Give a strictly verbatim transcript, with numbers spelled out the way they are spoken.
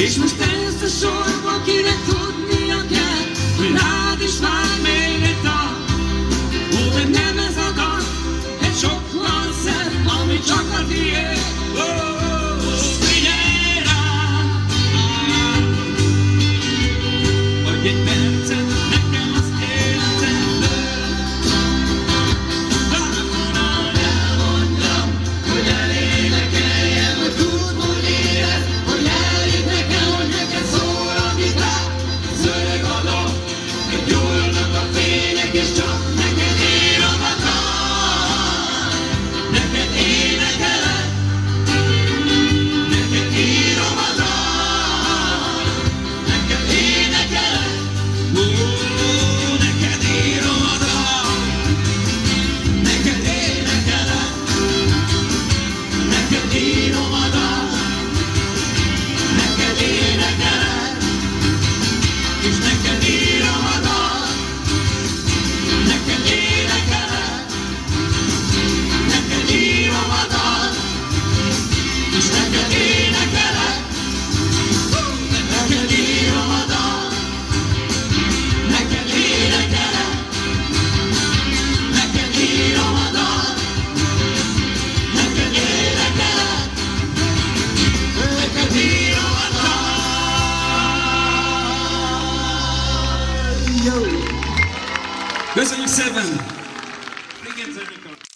És most ezt a sorba kinek tudnia kell, hogy rád is vár még egy dal. Ó, de nem ez a dal, egy sokkal szebb, ami csak a tiéd. Ó, figyelj rám, adj egy percet nekem az életemből. Valamonnal elmondjam, hogy elénekeljem, hogy tudd, hogy éred, hogy elhidd nekem, hogy neked szól a gitár. Zörög a dal, hogy gyújtanak a fények, és csak neked írom a dal. Neked énekelek, neked írom a dal. Neked énekelek, ó, neked írom a dal. Neked énekelek, neked írom a dal. Neked énekelek, és neked írom a dal. Neked énekelek, neked írom a dal. És neked énekelek, neked írom a dal. Neked énekelek, neked írom a dal. Neked énekelek, neked írom a dal. Köszönjük szépen!